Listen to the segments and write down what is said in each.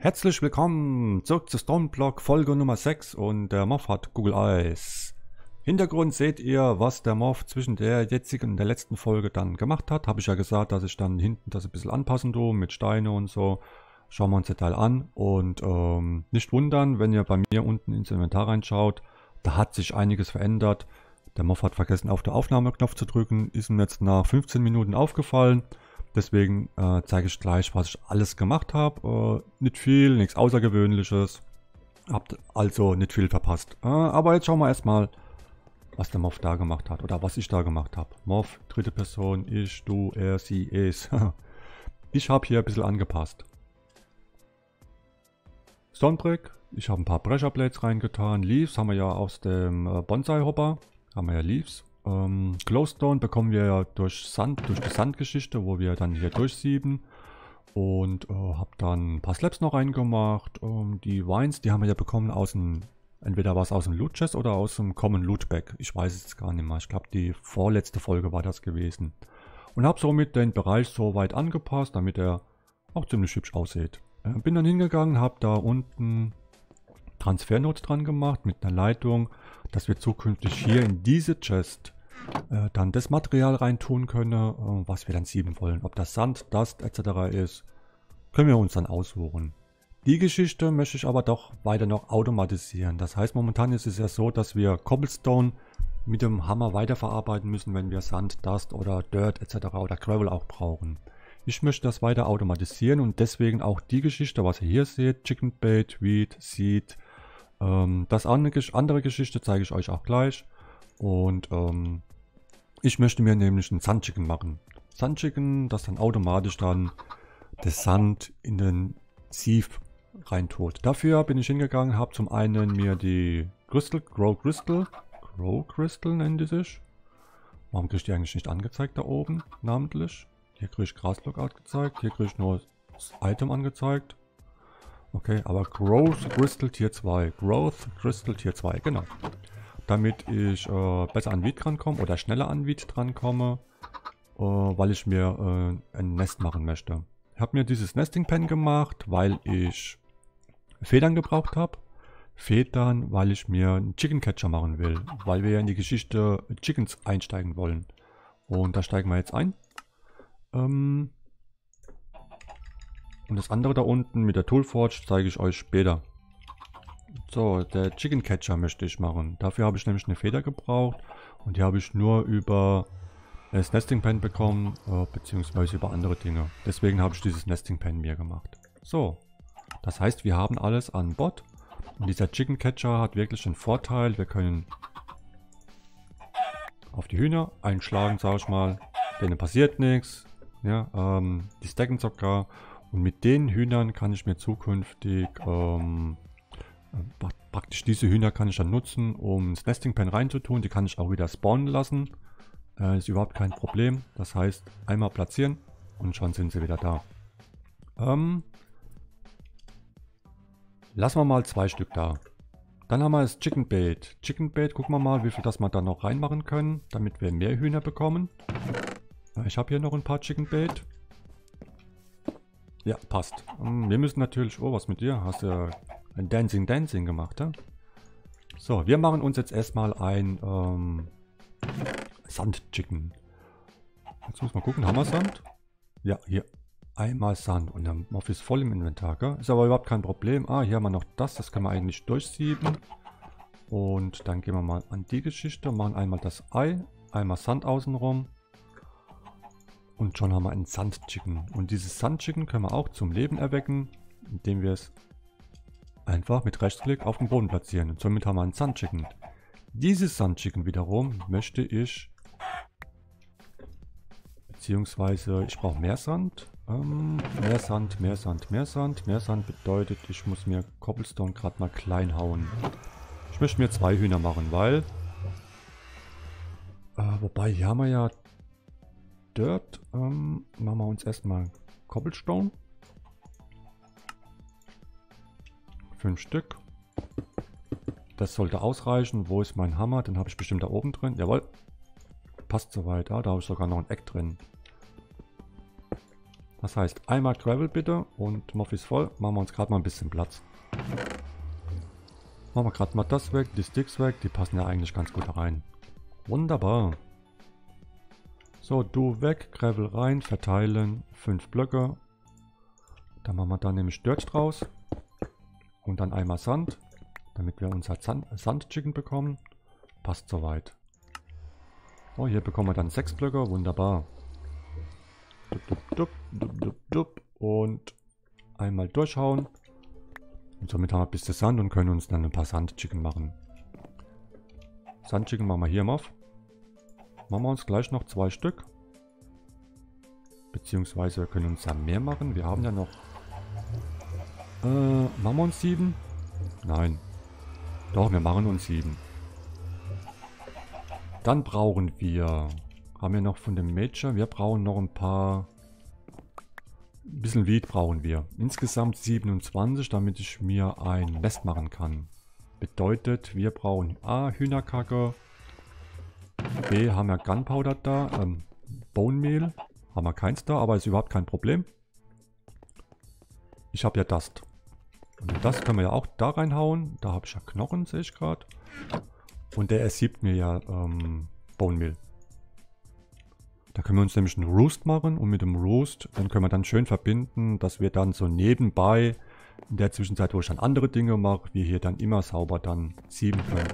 Herzlich willkommen zurück zu Stoneblock Folge Nummer 6 und der Moff hat Google Eyes. Hintergrund seht ihr, was der Moff zwischen der jetzigen und der letzten Folge dann gemacht hat. Habe ich ja gesagt, dass ich dann hinten das ein bisschen anpassen tue mit Steine und so. Schauen wir uns den Teil an und nicht wundern, wenn ihr bei mir unten ins Inventar reinschaut. Da hat sich einiges verändert. Der Moff hat vergessen auf den Aufnahmeknopf zu drücken. Ist ihm jetzt nach 15 Minuten aufgefallen. Deswegen zeige ich gleich, was ich alles gemacht habe. Nicht viel, nichts Außergewöhnliches. Habt also nicht viel verpasst. Aber jetzt schauen wir erstmal, was der Moff da gemacht hat. Oder was ich da gemacht habe. Moff, dritte Person, ich, du, er, sie, es. Ich habe hier ein bisschen angepasst. Stonebrick, ich habe ein paar Pressure Blades reingetan. Leaves haben wir ja aus dem Bonsai-Hopper. Haben wir ja Leaves. Glowstone bekommen wir ja durch Sand, durch die Sandgeschichte, wo wir dann hier durchsieben. Und habe dann ein paar Slabs noch reingemacht. Die Vines, die haben wir ja bekommen aus dem, entweder war es aus dem Loot Chest oder aus dem Common Loot Bag. Ich weiß es gar nicht mehr. Ich glaube, die vorletzte Folge war das gewesen. Und habe somit den Bereich so weit angepasst, damit er auch ziemlich hübsch aussieht. Bin dann hingegangen, habe da unten Transfernodes dran gemacht mit einer Leitung, dass wir zukünftig hier in diese Chest dann das Material reintun können, was wir dann sieben wollen. Ob das Sand, Dust etc. ist, können wir uns dann aussuchen. Die Geschichte möchte ich aber doch weiter noch automatisieren. Das heißt, momentan ist es ja so, dass wir Cobblestone mit dem Hammer weiterverarbeiten müssen, wenn wir Sand, Dust oder Dirt etc. oder Gravel auch brauchen. Ich möchte das weiter automatisieren und deswegen auch die Geschichte, was ihr hier seht, Chicken Bait, Wheat, Seed. Das andere Geschichte zeige ich euch auch gleich. Und ich möchte mir nämlich einen Sandchicken machen. Sandchicken, das dann automatisch dann das Sand in den Sieve reintut. Dafür bin ich hingegangen, habe zum einen mir die Grow Crystal nennen die sich. Warum kriege ich die eigentlich nicht angezeigt da oben, namentlich? Hier kriege ich Grasblock angezeigt, hier kriege ich nur das Item angezeigt. Okay, aber Growth Crystal Tier 2. Growth Crystal Tier 2, genau. Damit ich besser an Wheat rankomme oder schneller an Wheat drankomme, weil ich mir ein Nest machen möchte. Ich habe mir dieses Nesting Pen gemacht, weil ich Federn gebraucht habe. Federn, weil ich mir einen Chicken Catcher machen will, weil wir ja in die Geschichte Chickens einsteigen wollen. Und da steigen wir jetzt ein. Und das andere da unten mit der Toolforge zeige ich euch später. So, der Chicken Catcher möchte ich machen. Dafür habe ich nämlich eine Feder gebraucht. Und die habe ich nur über das Nesting Pen bekommen, beziehungsweise über andere Dinge. Deswegen habe ich dieses Nesting Pen mir gemacht. So, das heißt, wir haben alles an Bord. Und dieser Chicken Catcher hat wirklich den Vorteil, wir können auf die Hühner einschlagen, sage ich mal. Denen passiert nichts. Ja, die stacken sogar. Und mit den Hühnern kann ich mir zukünftig, praktisch diese Hühner kann ich dann nutzen, um ins Nesting Pen reinzutun. Die kann ich auch wieder spawnen lassen. Ist überhaupt kein Problem. Das heißt, einmal platzieren und schon sind sie wieder da. Lassen wir mal 2 Stück da. Dann haben wir das Chicken Bait. Chicken Bait, gucken wir mal, wie viel das wir da noch reinmachen können, damit wir mehr Hühner bekommen. Ich habe hier noch ein paar Chicken Bait. Ja, passt. Wir müssen natürlich... Oh, was mit dir? Hast du ein Dancing gemacht, ja? So, wir machen uns jetzt erstmal ein Sand-Chicken. Jetzt muss man gucken, haben wir Sand? Ja, hier. Einmal Sand. Und der Moff ist voll im Inventar, gell? Ist aber überhaupt kein Problem. Hier haben wir noch das. Das können wir eigentlich durchsieben. Und dann gehen wir mal an die Geschichte. Machen einmal das Ei. Einmal Sand außenrum. Und schon haben wir einen Sand-Chicken. Und dieses Sand-Chicken können wir auch zum Leben erwecken, indem wir es einfach mit Rechtsklick auf den Boden platzieren. Und somit haben wir einen Sand-Chicken. Dieses Sand-Chicken wiederum möchte ich, beziehungsweise ich brauche mehr Sand. Mehr Sand bedeutet, ich muss mir Cobblestone gerade mal klein hauen. Ich möchte mir 2 Hühner machen, weil... wobei, hier haben wir ja Dirt. Machen wir uns erstmal Cobblestone. 5 Stück. Das sollte ausreichen. Wo ist mein Hammer? Den habe ich bestimmt da oben drin. Jawohl. Passt soweit. Da habe ich sogar noch ein Eck drin. Das heißt, einmal Gravel bitte und Moff ist voll. Machen wir uns gerade mal ein bisschen Platz. Machen wir gerade mal das weg, die Sticks weg. Die passen ja eigentlich ganz gut rein. Wunderbar. So, du weg, Gravel rein, verteilen. 5 Blöcke. Dann machen wir da nämlich Dirt draus. Und dann einmal Sand. Damit wir unser Sand-Chicken bekommen. Passt soweit. So, hier bekommen wir dann 6 Blöcke. Wunderbar. Und einmal durchhauen. Und somit haben wir ein bisschen Sand und können uns dann ein paar Sand-Chicken machen. Sand-Chicken machen wir hier auf. Machen wir uns gleich noch 2 Stück. Beziehungsweise wir können uns ja mehr machen. Wir haben ja noch... machen wir uns 7? Nein. Doch, wir machen uns 7. Dann brauchen wir... Haben wir noch von dem Major? Wir brauchen noch ein paar... Ein bisschen Weed brauchen wir. Insgesamt 27, damit ich mir ein Nest machen kann. Bedeutet, wir brauchen A, Hühnerkacke. B, haben wir Gunpowder da. Bone Meal. Haben wir keins da, aber ist überhaupt kein Problem. Ich habe ja Dust. Und das können wir ja auch da reinhauen. Da habe ich ja Knochen, sehe ich gerade. Und der ersiebt mir ja Bone Meal. Da können wir uns nämlich einen Roost machen. Und mit dem Roost, dann können wir dann schön verbinden, dass wir dann so nebenbei, in der Zwischenzeit, wo ich dann andere Dinge mache, wir hier dann immer sauber dann sieben können.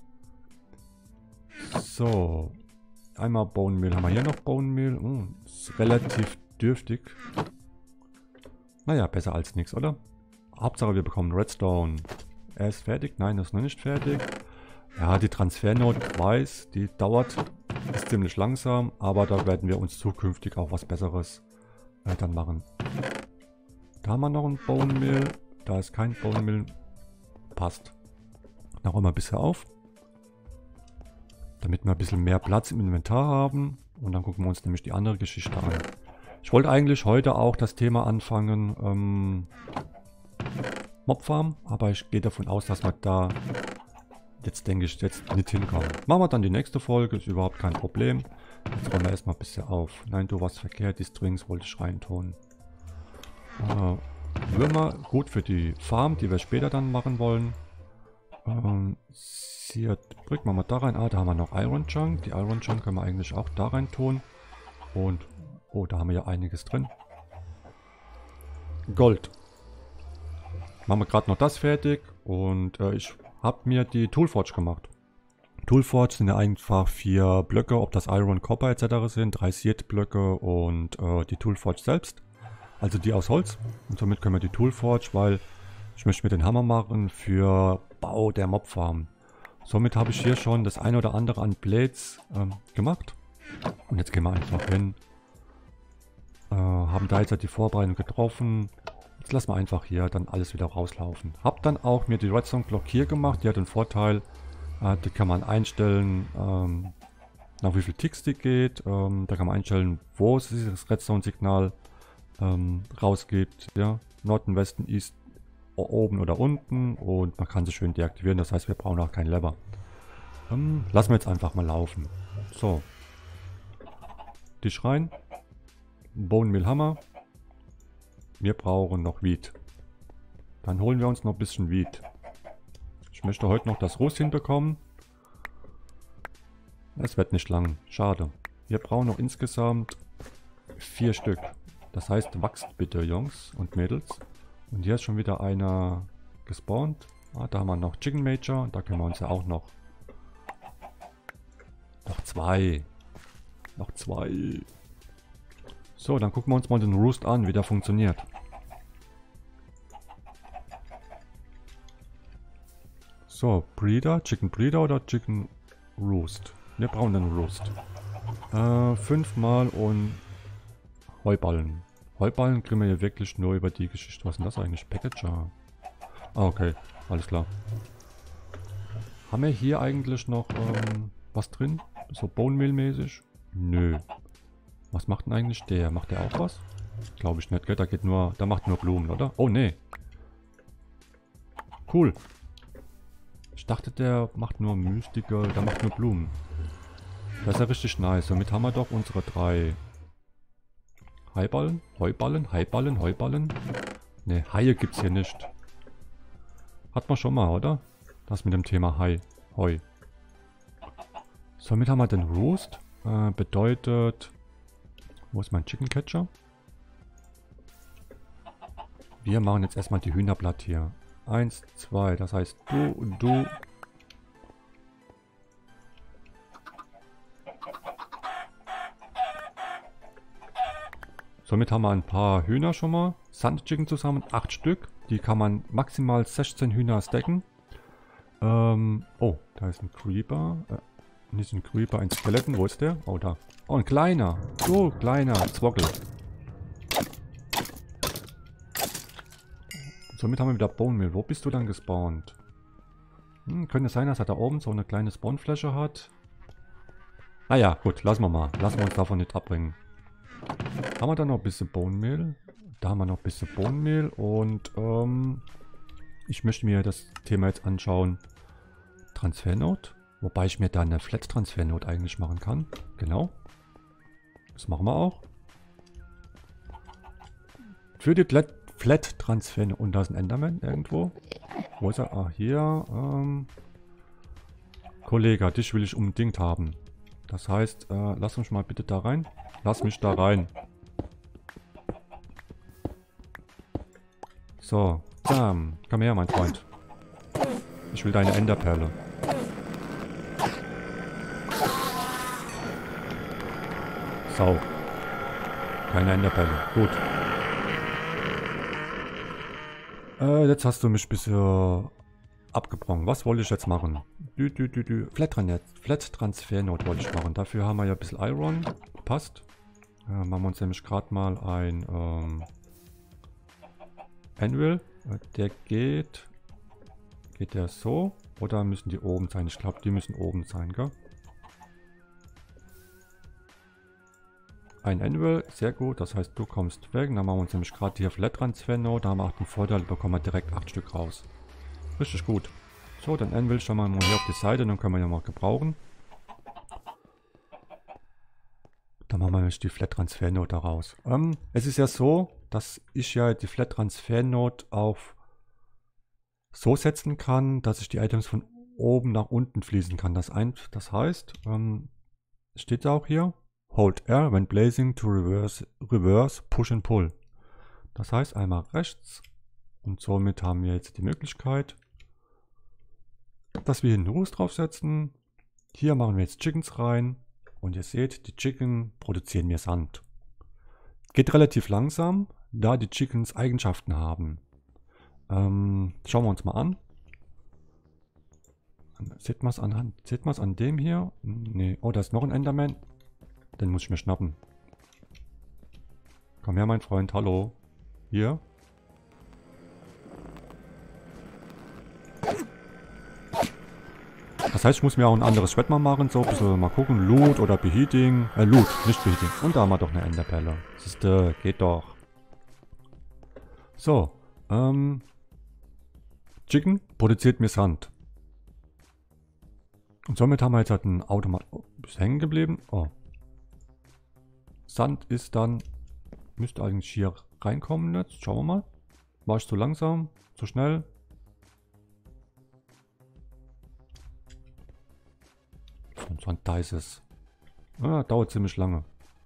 So. Einmal Bone Meal. Haben wir hier noch Bone Meal? Ist relativ dürftig. Naja, besser als nichts, oder? Hauptsache wir bekommen Redstone. Er ist fertig? Nein, er ist noch nicht fertig. Ja, die Transfernode, ich weiß, die dauert, ist ziemlich langsam, aber da werden wir uns zukünftig auch was Besseres dann machen. Da haben wir noch ein Bone Meal. Da ist kein Bone Meal. Passt. Dann räumen wir ein bisschen auf. Damit wir ein bisschen mehr Platz im Inventar haben. Und dann gucken wir uns nämlich die andere Geschichte an. Ich wollte eigentlich heute auch das Thema anfangen, Mobfarm, aber ich gehe davon aus, dass wir da jetzt, denke ich, jetzt nicht hinkommen. Machen wir dann die nächste Folge, ist überhaupt kein Problem. Jetzt räumen wir erstmal ein bisschen auf. Nein, du warst verkehrt, die Strings wollte ich reintun. Würmer, gut für die Farm, die wir später dann machen wollen. Brick machen wir da rein. Ah, da haben wir noch Iron Chunk. Die Iron Chunk können wir eigentlich auch da rein tun. Und, oh, da haben wir ja einiges drin. Gold. Machen wir gerade noch das fertig. Und ich habe mir die Toolforge gemacht. Toolforge sind ja einfach 4 Blöcke, ob das Iron, Copper etc. sind. 3 Seed Blöcke und die Toolforge selbst. Also die aus Holz. Und somit können wir die Toolforge, weil ich möchte mir den Hammer machen für Bau der Mobfarm. Somit habe ich hier schon das eine oder andere an Blades gemacht. Und jetzt gehen wir einfach hin. Haben da jetzt die Vorbereitung getroffen. Jetzt lassen wir einfach hier dann alles wieder rauslaufen. Hab dann auch mir die Redstone Block hier gemacht. Die hat den Vorteil, die kann man einstellen, nach wie viel Ticks die geht. Da kann man einstellen, wo es dieses Redstone Signal rausgibt. Ja? Norden, Westen, East, oben oder unten. Und man kann sie schön deaktivieren. Das heißt, wir brauchen auch keinen Lever. Lassen wir jetzt einfach mal laufen. So. Tisch rein. Bone Meal Hammer. Wir brauchen noch Wheat. Dann holen wir uns noch ein bisschen Wheat. Ich möchte heute noch das Rost hinbekommen. Es wird nicht lang. Schade. Wir brauchen noch insgesamt 4 Stück. Das heißt, wachst bitte, Jungs und Mädels. Und hier ist schon wieder einer gespawnt. Ah, da haben wir noch Chicken Major. Da können wir uns ja auch noch... Noch 2. Noch 2. So, dann gucken wir uns mal den Roost an, wie der funktioniert. So, Breeder, Chicken Breeder oder Chicken Roost? Wir brauchen den Roost. 5 Mal und Heuballen. Heuballen kriegen wir hier wirklich nur über die Geschichte. Was ist denn das eigentlich? Packager. Ah, okay. Alles klar. Haben wir hier eigentlich noch was drin? So Bone Meal mäßig? Nö. Was macht denn eigentlich der? Macht der auch was? Glaube ich nicht, gell? Da geht nur, da macht nur Blumen, oder? Oh, nee. Cool. Ich dachte, der macht nur Mystige, der macht nur Blumen. Das ist ja richtig nice. Somit haben wir doch unsere 3 Heuballen, Heuballen, Heuballen. Ne, Haie gibt's hier nicht. Hat man schon mal, oder? Das mit dem Thema Hai. Heu. Somit haben wir den Roost. Bedeutet... Wo ist mein Chicken Catcher? Wir machen jetzt erstmal die Hühnerblatt hier. 1, 2, das heißt du und du. Somit haben wir ein paar Hühner schon mal. Sandchicken zusammen, 8 Stück. Die kann man maximal 16 Hühner stacken. Oh, da ist ein Creeper. Nicht ein Creeper, ein Skeleton. Wo ist der? Oh, da. Oh, ein kleiner. So, kleiner Zwockel. Somit haben wir wieder Bone Meal. Wo bist du dann gespawnt? Könnte sein, dass er da oben so eine kleine Spawnfläche hat. Naja, gut, lassen wir mal. Lassen wir uns davon nicht abbringen. Haben wir da noch ein bisschen Bone Meal? Da haben wir noch ein bisschen Bone Meal und ich möchte mir das Thema jetzt anschauen. Transfernode. Wobei ich mir da eine Flat Transfernode eigentlich machen kann. Genau. Das machen wir auch. Für die Flat Transfernode. Und da ist ein Enderman irgendwo. Wo ist er? Ah, hier. Kollege, dich will ich unbedingt haben. Das heißt, lass mich mal bitte da rein. Lass mich da rein. So, komm her, mein Freund. Ich will deine Enderperle. Sau. Keine Enderperle. Gut. Jetzt hast du mich ein bisschen abgebrochen. Was wollte ich jetzt machen? Flat Transfernode wollte ich machen. Dafür haben wir ja ein bisschen Iron. Passt. Machen wir uns nämlich gerade mal ein Anvil. Der geht... Geht der so? Oder müssen die oben sein? Ich glaube, die müssen oben sein, gell? Ein Anvil, sehr gut. Das heißt, du kommst weg. Dann machen wir uns nämlich gerade hier Flat Transfernode. Da haben wir auch den Vorteil, bekommen wir direkt 8 Stück raus. Richtig gut. So, dann Anvil stellen wir mal hier auf die Seite. Dann können wir ja mal gebrauchen. Dann machen wir nämlich die Flat Transfernode daraus. Es ist ja so, dass ich ja die Flat Transfernode auf so setzen kann, dass ich die Items von oben nach unten fließen kann. Das heißt, steht auch hier, Hold R when blazing to reverse push and pull. Das heißt einmal rechts und somit haben wir jetzt die Möglichkeit, dass wir hier einen Roost draufsetzen. Hier machen wir jetzt Chickens rein und ihr seht, die Chicken produzieren mir Sand. Geht relativ langsam, da die Chickens Eigenschaften haben. Schauen wir uns mal an. Seht man es an dem hier? Nee. Oh, da ist noch ein Enderman. Den muss ich mir schnappen. Komm her, mein Freund. Hallo. Hier. Das heißt, ich muss mir auch ein anderes Schwert mal machen. So ein bisschen mal gucken. Loot oder Beheating. Loot, nicht Beheating. Und da haben wir doch eine Enderperle. Siehste, geht doch. So. Chicken produziert mir Sand. Und somit haben wir jetzt halt ein Automat... Oh, ist hängen geblieben. Oh. Sand ist dann... Müsste eigentlich hier reinkommen jetzt. Schauen wir mal. War ich zu langsam? Zu schnell? Da ist es. Ah, dauert ziemlich lange.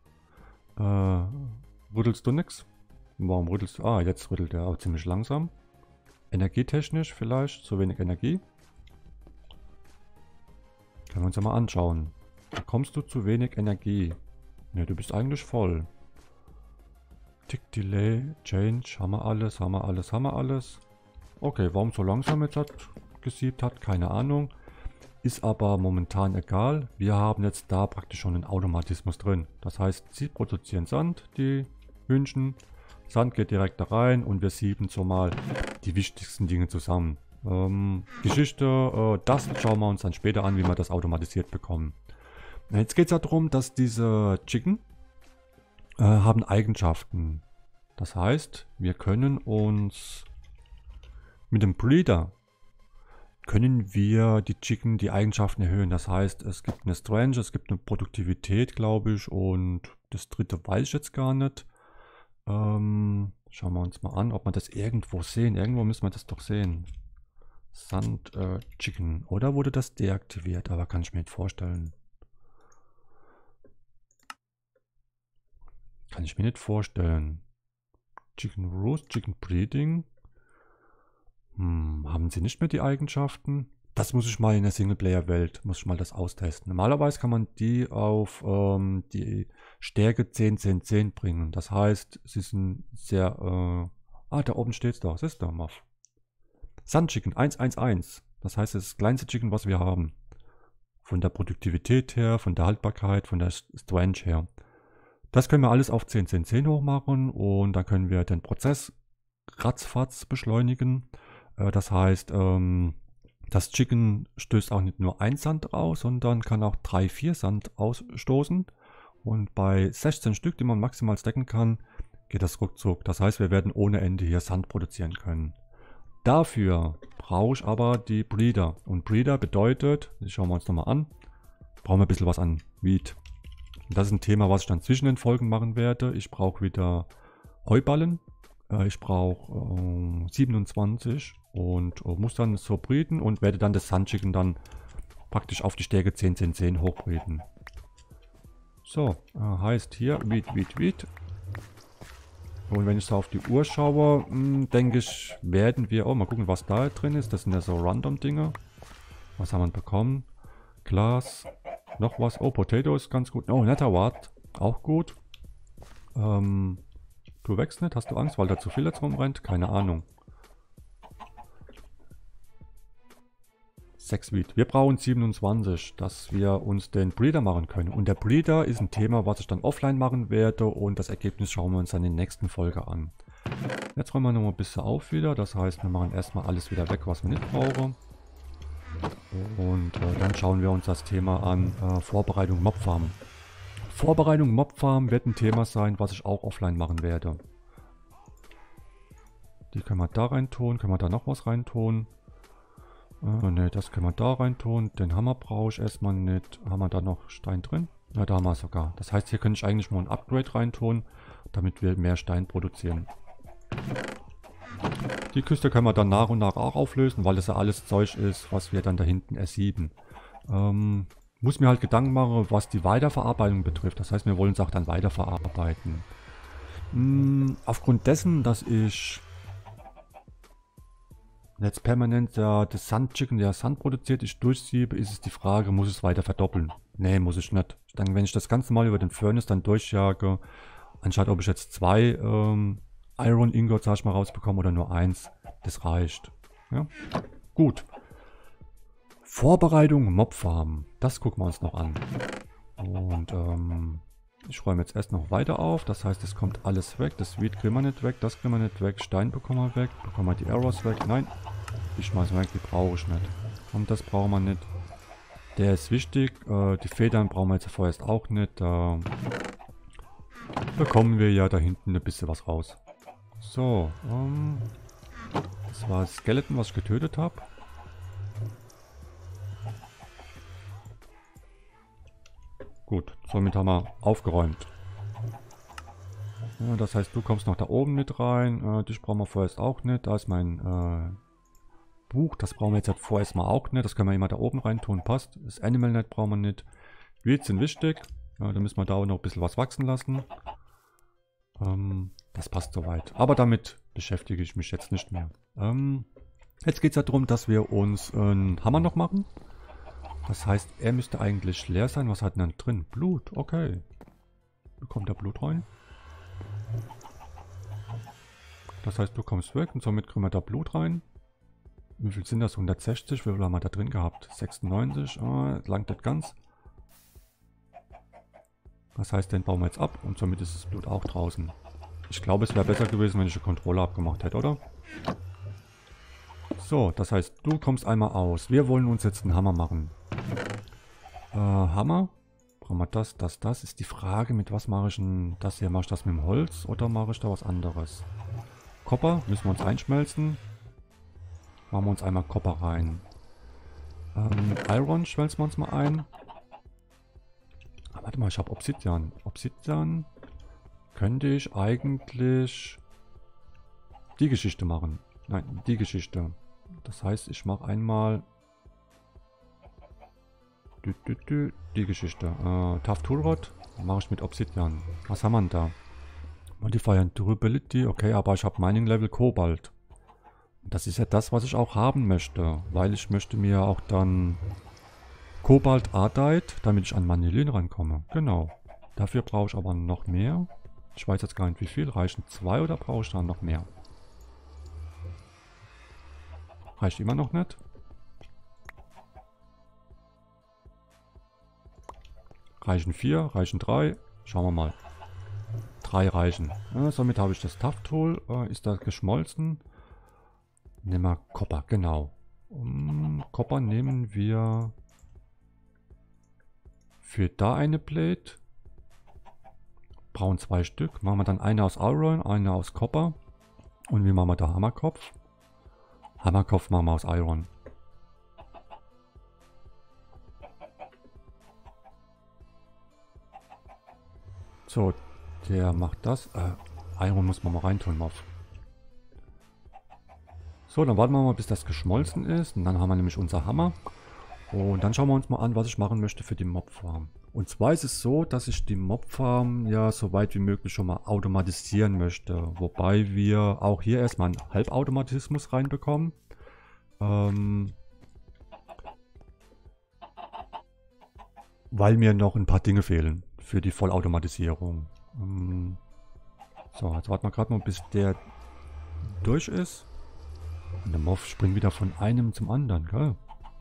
Rüttelst du nix? Warum rüttelst du? Ah, jetzt rüttelt er auch ziemlich langsam. Energietechnisch vielleicht, zu wenig Energie. Können wir uns ja mal anschauen. Bekommst du zu wenig Energie? Ne, du bist eigentlich voll. Tick Delay, Change, haben wir alles, haben wir alles, haben wir alles. Okay, warum so langsam jetzt gesiebt hat, keine Ahnung. Ist aber momentan egal. Wir haben jetzt da praktisch schon einen Automatismus drin. Das heißt, sie produzieren Sand, die Hühnchen. Sand geht direkt da rein und wir sieben so mal die wichtigsten Dinge zusammen. Geschichte, das schauen wir uns dann später an, wie wir das automatisiert bekommen. Jetzt geht es ja darum, dass diese Chicken haben Eigenschaften. Das heißt, wir können uns mit dem Breeder können wir die Chicken die Eigenschaften erhöhen. Das heißt, es gibt eine Strength, es gibt eine Produktivität, glaube ich, und das dritte weiß ich jetzt gar nicht. Schauen wir uns mal an, ob wir das irgendwo sehen. Irgendwo müssen wir das doch sehen. Sand Chicken. Oder wurde das deaktiviert? Aber kann ich mir nicht vorstellen. Kann ich mir nicht vorstellen. Chicken Roast, Chicken Breeding. Haben sie nicht mehr die Eigenschaften? Das muss ich mal in der Singleplayer-Welt, muss ich mal das austesten. Normalerweise kann man die auf die Stärke 10, 10, 10 bringen. Das heißt, sie sind sehr... da oben steht es doch. Das ist doch Muff. Sun Chicken 111. Das heißt, es ist das kleinste Chicken, was wir haben. Von der Produktivität her, von der Haltbarkeit, von der Strength her. Das können wir alles auf 10, 10, 10 hochmachen und dann können wir den Prozess ratzfatz beschleunigen. Das heißt, das Chicken stößt auch nicht nur ein Sand aus, sondern kann auch 3, 4 Sand ausstoßen. Und bei 16 Stück, die man maximal stacken kann, geht das ruckzuck. Das heißt, wir werden ohne Ende hier Sand produzieren können. Dafür brauche ich aber die Breeder. Und Breeder bedeutet, das schauen wir uns nochmal an, brauchen wir ein bisschen was an Wheat. Und das ist ein Thema, was ich dann zwischen den Folgen machen werde. Ich brauche wieder Heuballen. Ich brauche 27 und muss dann so breeden und werde dann das Sandchicken dann praktisch auf die Stärke 10, 10, 10 hochbreeden. So, heißt hier Wheat, Wheat, Wheat. Und wenn ich so auf die Uhr schaue, denke ich, werden wir... Oh, mal gucken, was da drin ist. Das sind ja so Random-Dinge. Was haben wir bekommen? Glas. Noch was. Oh, Potato ist ganz gut. Oh, netter Wart. Auch gut. Du wächst nicht? Hast du Angst, weil da zu viel jetzt rumrennt? Keine Ahnung. 6 Wheat. Wir brauchen 27, dass wir uns den Breeder machen können. Und der Breeder ist ein Thema, was ich dann offline machen werde. Und das Ergebnis schauen wir uns dann in der nächsten Folge an. Jetzt räumen wir noch mal ein bisschen auf wieder. Das heißt, wir machen erstmal alles wieder weg, was wir nicht brauchen. Und dann schauen wir uns das Thema an. Vorbereitung Mobfarm. Vorbereitung Mobfarm wird ein Thema sein, was ich auch offline machen werde. Die können wir da rein tun. Können wir da noch was rein tun? Ne, das können wir da rein tun. Den Hammer brauche ich erstmal nicht. Haben wir da noch Stein drin? Ja, da haben wir sogar. Das heißt, hier könnte ich eigentlich mal ein Upgrade rein tun, damit wir mehr Stein produzieren. Die Küste können wir dann nach und nach auch auflösen, weil das ja alles Zeug ist, was wir dann da hinten ersieben. Muss mir halt Gedanken machen, was die Weiterverarbeitung betrifft. Das heißt, wir wollen es auch dann weiterverarbeiten. Aufgrund dessen, dass ich jetzt permanent das Sandchicken, der Sand produziert, ich durchsiebe, ist es die Frage, muss ich es weiter verdoppeln? Nee, muss ich nicht. Ich denke, wenn ich das Ganze mal über den Furnace dann durchjage, anstatt ob ich jetzt 2 Iron Ingots, sag ich mal, rausbekomme oder nur 1, das reicht. Ja? Gut. Vorbereitung Mobfarm. Das gucken wir uns noch an. Und ich räume jetzt erst noch weiter auf. Das heißt, es kommt alles weg. Das Wheat kriegen wir nicht weg. Das kriegen wir nicht weg. Stein bekommen wir weg. Bekommen wir die Arrows weg. Nein. Die schmeißen wir weg. Die brauche ich nicht. Und das brauchen wir nicht. Der ist wichtig. Die Federn brauchen wir jetzt vorerst auch nicht. Da bekommen wir ja da hinten ein bisschen was raus. So. Das war das Skeleton, was ich getötet habe. Gut, somit haben wir aufgeräumt. Ja, das heißt, du kommst noch da oben mit rein. Dich brauchen wir vorerst auch nicht. Da ist mein Buch. Das brauchen wir jetzt halt vorerst mal auch nicht. Das können wir immer da oben rein tun. Passt. Das Animal Net brauchen wir nicht. Weeds sind wichtig. Ja, da müssen wir da auch noch ein bisschen was wachsen lassen. Das passt soweit. Aber damit beschäftige ich mich jetzt nicht mehr. Jetzt geht es ja darum, dass wir uns einen Hammer noch machen. Das heißt, er müsste eigentlich leer sein. Was hat denn dann drin? Blut, okay. Bekommt da Blut rein? Das heißt, du kommst weg und somit kriegen wir da Blut rein. Wie viel sind das? 160? Wie viel haben wir da drin gehabt? 96? Langt nicht ganz. Das heißt, den bauen wir jetzt ab und somit ist das Blut auch draußen. Ich glaube, es wäre besser gewesen, wenn ich den Controller abgemacht hätte, oder? So, das heißt, du kommst einmal aus. Wir wollen uns jetzt einen Hammer machen. Hammer. Brauchen wir das, das. Ist die Frage, mit was mache ich denn das hier? Mache ich das mit dem Holz oder mache ich da was anderes? Kopper müssen wir uns einschmelzen. Machen wir uns einmal Kopper rein. Iron schmelzen wir uns mal ein. Warte mal, ich habe Obsidian. Obsidian. könnte ich eigentlich die Geschichte machen. Nein, die Geschichte. Das heißt, ich mache einmal die Geschichte. Tough Tool Rod mache ich mit Obsidian. Was haben wir denn da? Modifier Durability, okay, aber ich habe Mining Level Kobalt. Das ist ja das, was ich auch haben möchte, weil ich möchte mir auch dann Kobalt Ardite, damit ich an Manilin rankomme. Genau. Dafür brauche ich aber noch mehr. Ich weiß jetzt gar nicht wie viel. Reichen 2 oder brauche ich dann noch mehr? Reicht immer noch nicht. Reichen 4, reichen 3. Schauen wir mal. 3 reichen. Ja, somit habe ich das Tough Tool. Ist das geschmolzen? Nehmen wir Copper, genau. Copper nehmen wir für da eine Plate. Brauchen 2 Stück. Machen wir dann eine aus Iron, eine aus Copper. Und wie machen wir da Hammerkopf? Hammerkopf machen wir aus Iron. So, der macht das. Iron muss man mal reintun, Mob. So, dann warten wir mal, bis das geschmolzen ist. Und dann haben wir nämlich unser Hammer. Und dann schauen wir uns mal an, was ich machen möchte für die Mobfarm. Und zwar ist es so, dass ich die Mobfarm ja so weit wie möglich schon mal automatisieren möchte. Wobei wir auch hier erstmal einen Halbautomatismus reinbekommen. Weil mir noch ein paar Dinge fehlen für die Vollautomatisierung. So, jetzt warten wir gerade mal, bis der durch ist. Und der Mob springt wieder von einem zum anderen, gell?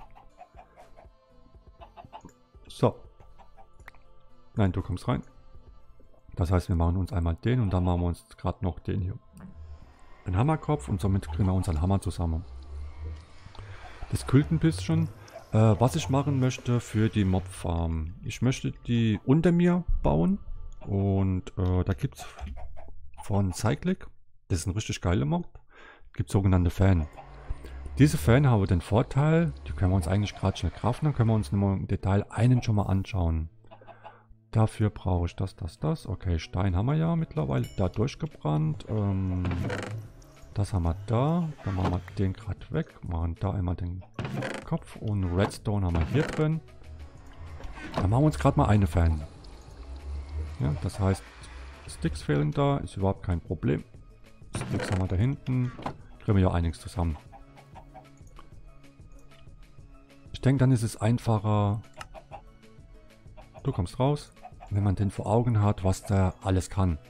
So. Nein, du kommst rein. Das heißt, wir machen uns einmal den und dann machen wir uns gerade noch den hier. Den Hammerkopf und somit kriegen wir unseren Hammer zusammen. Das kühlt ein bisschen. Was ich machen möchte für die Mobfarm. Ich möchte die unter mir bauen. Und da gibt es von Cyclic, das ist ein richtig geiler Mob, gibt sogenannte Fan. Diese Fan haben den Vorteil, die können wir uns eigentlich gerade schnell craften, dann können wir uns im Detail einen schon mal anschauen. Dafür brauche ich das. Okay, Stein haben wir ja mittlerweile da durchgebrannt. Das haben wir da. Dann machen wir den gerade weg. Machen da einmal den Kopf. Und Redstone haben wir hier drin. Dann machen wir uns gerade mal eine Fan. Ja, das heißt, Sticks fehlen da. Ist überhaupt kein Problem. Sticks haben wir da hinten. Kriegen wir ja einiges zusammen. Ich denke, dann ist es einfacher. Du kommst raus. Wenn man den vor Augen hat, was der alles kann.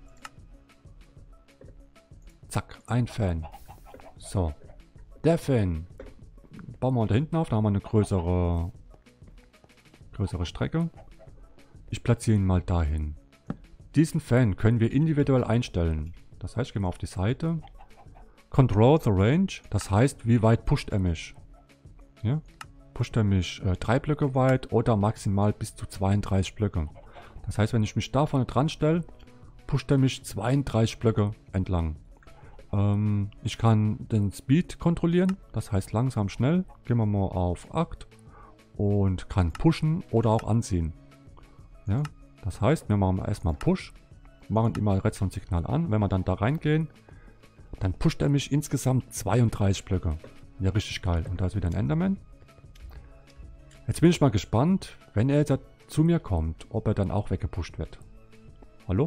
Zack, ein Fan. So. Der Fan. Bauen wir da hinten auf, da haben wir eine größere Strecke. Ich platziere ihn mal dahin. Diesen Fan können wir individuell einstellen. Das heißt, ich gehe mal auf die Seite. Control the Range. Das heißt, wie weit pusht er mich. Ja? Pusht er mich 3 Blöcke weit oder maximal bis zu 32 Blöcke. Das heißt, wenn ich mich da vorne dran stelle, pusht er mich 32 Blöcke entlang. Ich kann den Speed kontrollieren, das heißt langsam, schnell. Gehen wir mal auf 8 und kann pushen oder auch anziehen. Ja, das heißt, wir machen erstmal Push, machen immer Redstone-Signal an. Wenn wir dann da reingehen, dann pusht er mich insgesamt 32 Blöcke. Ja, richtig geil. Und da ist wieder ein Enderman. Jetzt bin ich mal gespannt, wenn er jetzt zu mir kommt, ob er dann auch weggepusht wird. Hallo?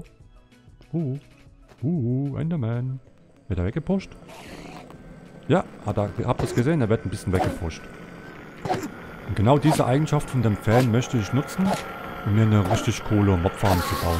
Enderman. Wird er weggepusht? Ja, habt ihr das gesehen? Er wird ein bisschen weggepusht. Und genau diese Eigenschaft von dem Fan möchte ich nutzen, um mir eine richtig coole Mobfarm zu bauen.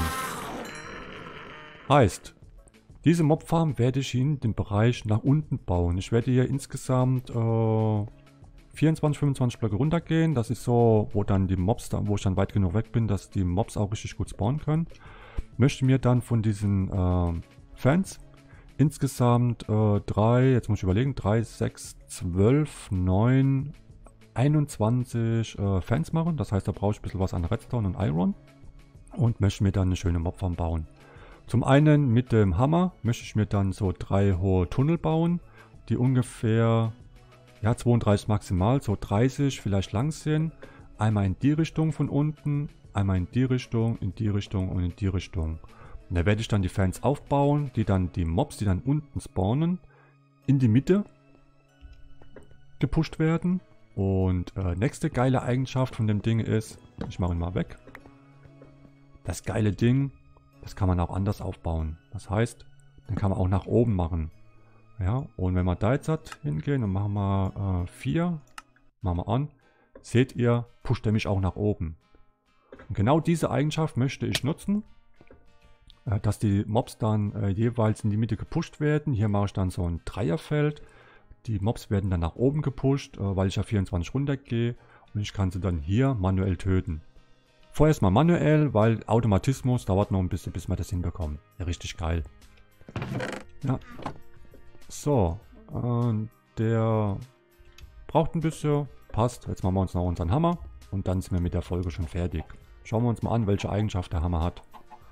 Heißt, diese Mobfarm werde ich in den Bereich nach unten bauen. Ich werde hier insgesamt 24, 25 Blöcke runtergehen. Das ist so, wo dann die Mobs, wo ich dann weit genug weg bin, dass die Mobs auch richtig gut spawnen können. Möchte mir dann von diesen Fans insgesamt 3, jetzt muss ich überlegen, 3, 6, 12, 9, 21 Fans machen. Das heißt, da brauche ich ein bisschen was an Redstone und Iron. Und möchte mir dann eine schöne Mobfarm bauen. Zum einen mit dem Hammer möchte ich mir dann so 3 hohe Tunnel bauen, die ungefähr, ja, 32 maximal, so 30 vielleicht lang sind. Einmal in die Richtung von unten, einmal in die Richtung und in die Richtung. Und da werde ich dann die Fans aufbauen, die dann die Mobs, die dann unten spawnen, in die Mitte gepusht werden. Und nächste geile Eigenschaft von dem Ding ist, ich mache ihn mal weg. Das geile Ding, das kann man auch anders aufbauen. Das heißt, dann kann man auch nach oben machen. Ja, und wenn wir da jetzt hingehen und machen wir 4, machen wir an, seht ihr, pusht er mich auch nach oben. Und genau diese Eigenschaft möchte ich nutzen, dass die Mobs dann jeweils in die Mitte gepusht werden. Hier mache ich dann so ein Dreierfeld. Die Mobs werden dann nach oben gepusht, weil ich ja 24 runtergehe und ich kann sie dann hier manuell töten. Vorerst mal manuell, weil Automatismus dauert noch ein bisschen, bis wir das hinbekommen. Ja, richtig geil. Ja. So, der braucht ein bisschen, passt. Jetzt machen wir uns noch unseren Hammer und dann sind wir mit der Folge schon fertig. Schauen wir uns mal an, welche Eigenschaft der Hammer hat.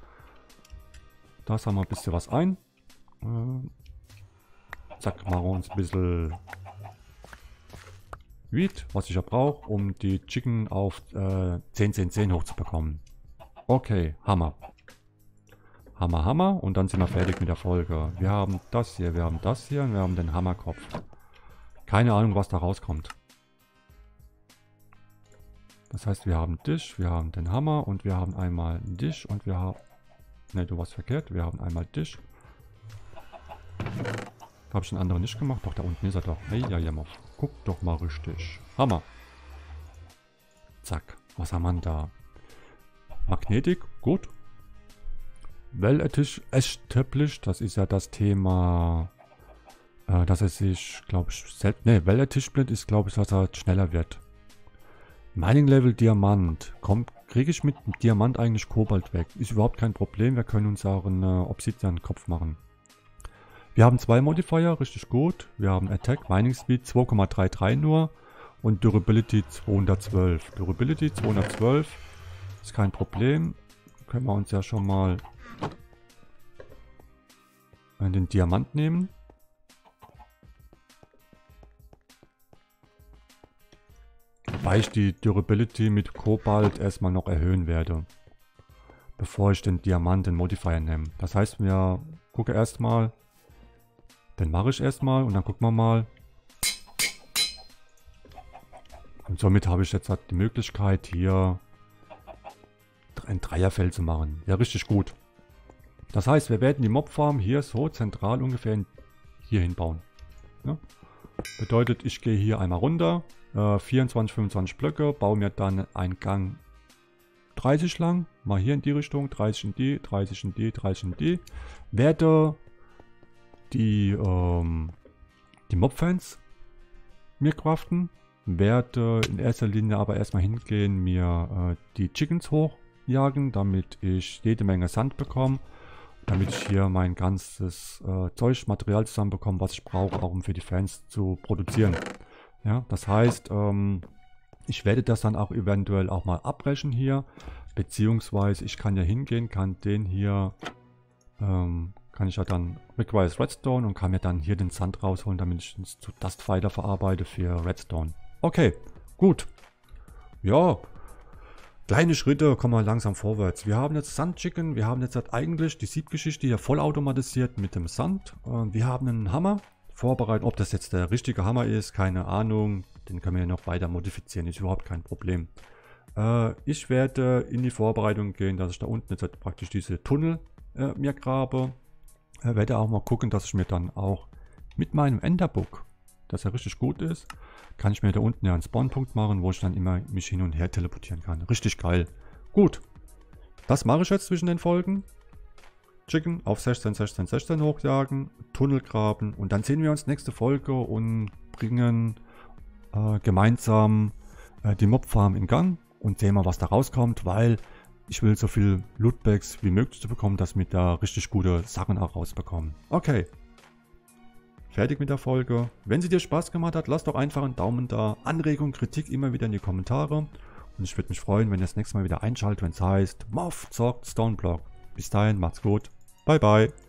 Da haben wir ein bisschen was ein. Zack, machen wir uns ein bisschen Wheat, was ich ja brauche, um die Chicken auf 10-10-10 hochzubekommen. Okay, Hammer. Hammer, Hammer und dann sind wir fertig mit der Folge. Wir haben das hier, wir haben das hier und wir haben den Hammerkopf. Keine Ahnung, was da rauskommt. Das heißt, wir haben dich, wir haben den Hammer und wir haben einmal dich und wir haben... Ne, du warst verkehrt. Wir haben einmal dich. Habe ich den anderen nicht gemacht? Doch, da unten ist er doch. Hey, ja, jammer. Guck doch mal richtig. Hammer. Zack. Was haben wir da? Magnetik. Gut. Well established. Das ist ja das Thema, dass er sich, glaube ich, selbst... Ne, well established ist, glaube ich, dass er schneller wird. Mining Level Diamant. Kriege ich mit Diamant eigentlich Kobalt weg? Ist überhaupt kein Problem. Wir können uns auch einen Obsidian-Kopf machen. Wir haben 2 Modifier, richtig gut. Wir haben Attack, Mining Speed 2,33 nur und Durability 212. Durability 212 ist kein Problem. Können wir uns ja schon mal den Diamant nehmen. Wobei ich die Durability mit Kobalt erstmal noch erhöhen werde, bevor ich den Diamant, den Modifier nehme. Das heißt, wir gucken erstmal, den mache ich erstmal und dann gucken wir mal. Und somit habe ich jetzt halt die Möglichkeit, hier ein Dreierfeld zu machen. Ja, richtig gut. Das heißt, wir werden die Mobfarm hier so zentral ungefähr hier hinbauen. Ja? Bedeutet, ich gehe hier einmal runter. 24, 25 Blöcke, baue mir dann einen Gang 30 lang, mal hier in die Richtung, 30 in die, 30 in die, 30 in die. Werde die Mob-Fans mir craften, werde in erster Linie aber erstmal hingehen, mir die Chickens hochjagen, damit ich jede Menge Sand bekomme, damit ich hier mein ganzes Material zusammenbekomme, was ich brauche, auch um für die Fans zu produzieren. Ja, das heißt, ich werde das dann auch eventuell auch mal abbrechen hier, beziehungsweise ich kann ja hingehen, kann den hier, kann ich ja dann requires Redstone und kann mir dann hier den Sand rausholen, damit ich es zu Dust weiter verarbeite für Redstone. Okay, gut. Ja, kleine Schritte, kommen wir langsam vorwärts. Wir haben jetzt Sand Chicken, wir haben jetzt halt eigentlich die Siebgeschichte hier vollautomatisiert mit dem Sand. Wir haben einen Hammer. Vorbereiten, ob das jetzt der richtige Hammer ist, keine Ahnung. Den können wir noch weiter modifizieren, ist überhaupt kein Problem. Ich werde in die Vorbereitung gehen, dass ich da unten jetzt praktisch diese Tunnel mir grabe. Werde auch mal gucken, dass ich mir dann auch mit meinem Enderbook, das ja richtig gut ist, kann ich mir da unten ja einen Spawnpunkt machen, wo ich dann immer mich hin und her teleportieren kann. Richtig geil. Gut, das mache ich jetzt zwischen den Folgen. Chicken auf 16, 16, 16 hochjagen, Tunnel graben und dann sehen wir uns nächste Folge und bringen gemeinsam die Mobfarm in Gang und sehen mal, was da rauskommt, weil ich will so viel Lootbags wie möglich zu bekommen, dass wir da richtig gute Sachen auch rausbekommen. Okay, fertig mit der Folge. Wenn sie dir Spaß gemacht hat, lass doch einfach einen Daumen da. Anregung, Kritik immer wieder in die Kommentare und ich würde mich freuen, wenn ihr das nächste Mal wieder einschaltet, wenn es heißt Moff zockt Stoneblock. Bis dahin, macht's gut. Bye, bye.